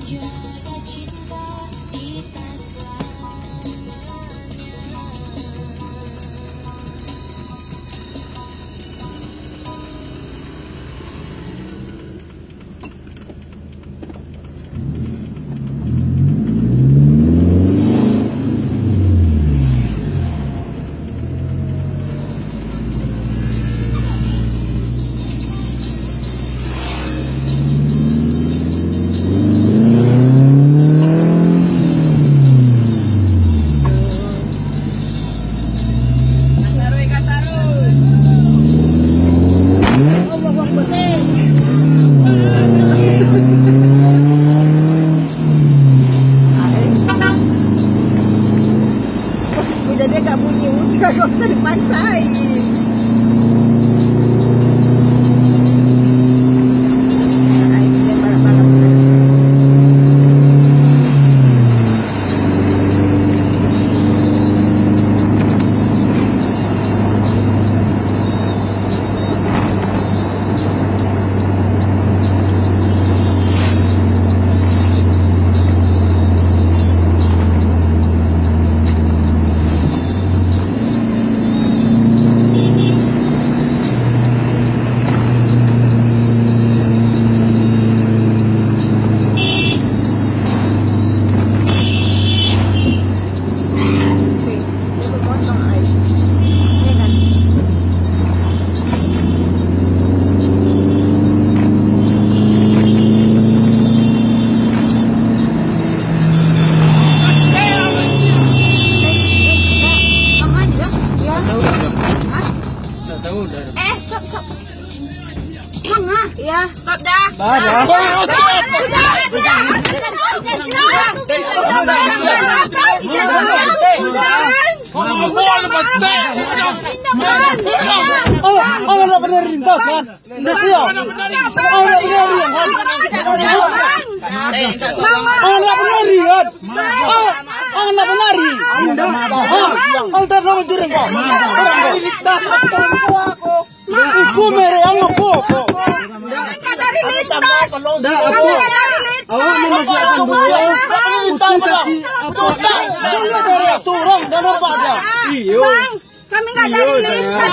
Kami nggak dari lintas.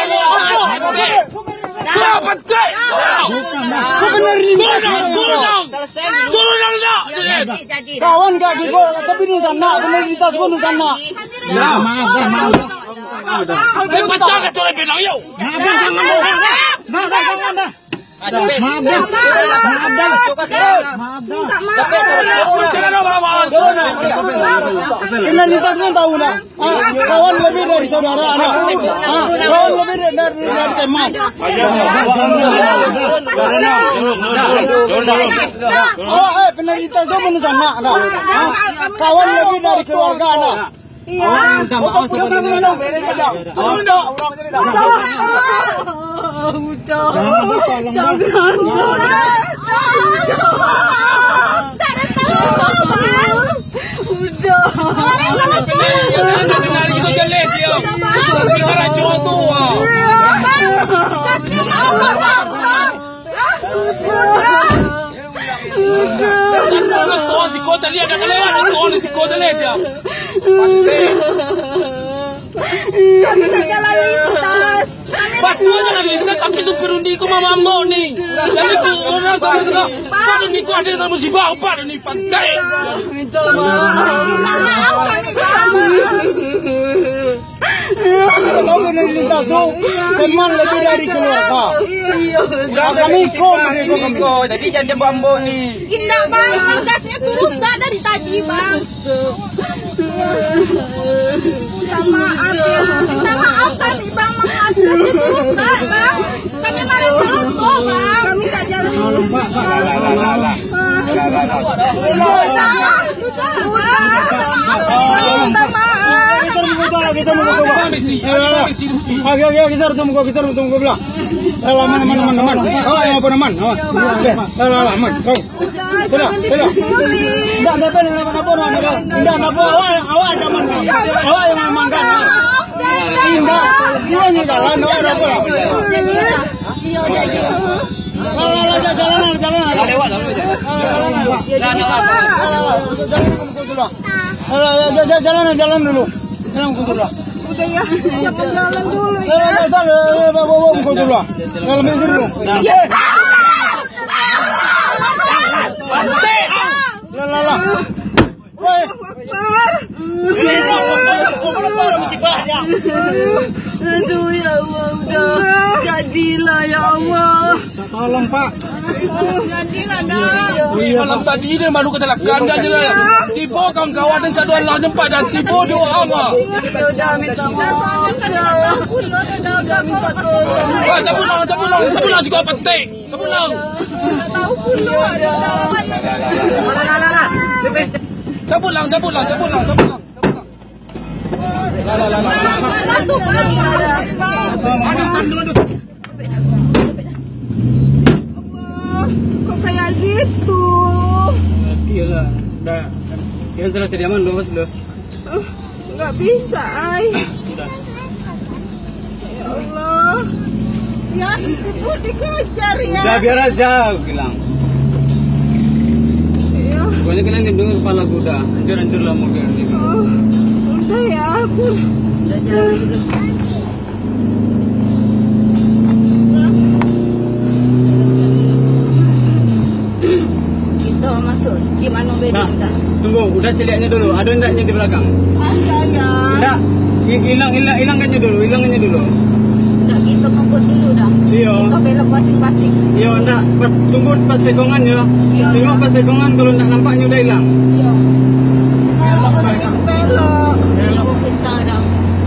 Kawan nggak gitu, tapi ini sana, benar lintas pun sana. Ya maaf. Pecah ke tulen pinang yuk. Kawan lebih dari saudara anak. Kawan lebih dari teman. Oh, penderita itu menusana anak. Kawan lebih dari keluarga anak. Iya. Kami tak jalan lintas. Betul jangan lintas tapi supir undi ku mamamu nih. Jadi orang kalau ini ku ada dalam musibah apa nih pantai. Minta maaf. Kalau benar lintas tu teman lebih dari keluarga. Kami kau jadi jangan bambu nih. Tidak bang, lintasnya terus dari tadi bang. Minta maaf ya, minta maaf kami bang mengadili terus bang. Kami marah terus kok bang. Kami tak jalan. Sudah. Kita mau tunggu belah. Aman. Oh, apa aman? Oh. Aman. Kau. Belah. Enggak ada apa-apa. Awak aman. Awak yang amankan. Indah. Siapa jalan awak apa? Jalan dulu. Udah ya, jangan jalan dulu ya. Jalan dulu. Aduh ya Allah, udah jadilah ya Allah. Tolong Pak. Jadilah dah. Malam tadi ini baru kecelakaan dan tipu kawan-kawan dan saduan lah jempat dan tipu doa apa? Udah minta maaf. Udah minta tolong. Wah, cabulang juga penting. Cabulang. Tahu pula ada. Cabulang. Kok kayak gitu? Gila, udah. Ya sudah jadi aman loh, Mas loh. Nggak bisa, ay. Ya Allah. Ya, ibu dikejar ya. Udah biar aja, aku bilang. Ya. Pokoknya kalian lindungi kepala aku udah. Hancur lah mobil ini. Oh, udah ya, aku. Udah jalan dulu. Kita masuk. Gimana beda? Nah, tunggu, udah celiaknya dulu. Ada enggaknya di belakang? Ada ya. Enggak. Hilangkannya dulu. Udah kita ngumpul dulu dah. Iya. Kita belok masing-masing. Iya, enggak. Tunggu pas tegongan ya. Iya. Tengok pas tegongan kalau enggak nampaknya udah hilang. Iya. Belok. Belok kita dah.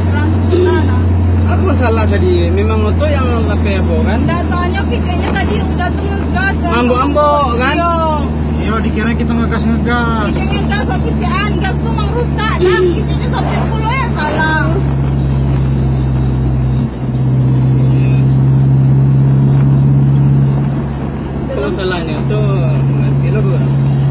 Apa salah tadi? Memang moto yang apa kan? Dasarnya pikirnya tadi udah tuh ngegas kan. Ambok kan? Iya. Iya, dikira kita ngegas. Pikirnya gas kecaan, gas tuh memang rusak dah. Pikirnya sopir pulau yang salah. Kalau salahnya tuh nanti lo bro.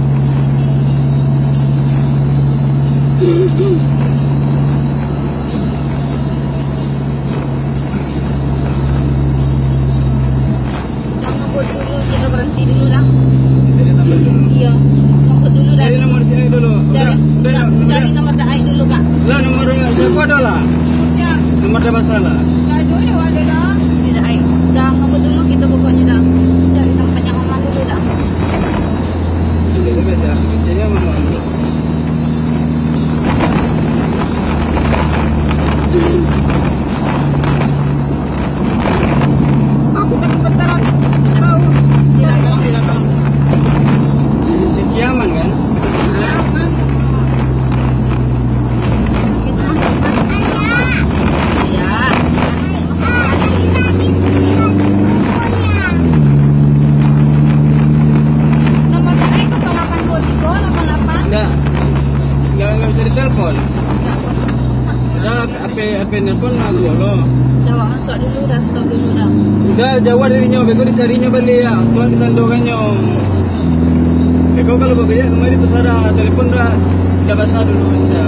Ngebut dulu, kita berhenti dulu dah. Jadi tambah dulu. Iya, ngebut dulu dah. Cari nomor sini dulu. Cari nomor daai dulu kak. Lah nomor siapa ada lah? Ya, Nomor ada masalah. aduh ya ada dah. Di daai. Dah ngebut dulu kita pokoknya dah. Cari tempat yang aman dulu dah. Sudah beda. Kecilnya mama. Aku tak kebetulan tahu. Ya, tidak tahu. Si Ciaman kan? Aman. Kita ya. Nomor daai 0823 Enggak bisa ditelepon. Sudah HP nelpon aku lo. Jawab masuk dulu dah, stop dulu dah. Udah jauh darinya, beko dicarinya balik ya. Tuan ditandokannya. Beko kalau berbeda kemarin pesara telepon dah basah dulu aja.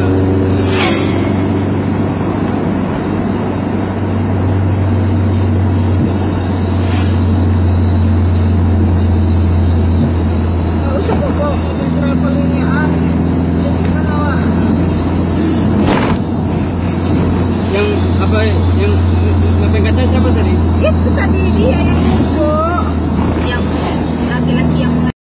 Nggak usah bawa mobil travel ini ah. Jadi kan awak. Yang apa yang ngapain kaca siapa tadi? Itu tadi dia yang nunggu. Yang laki-laki yang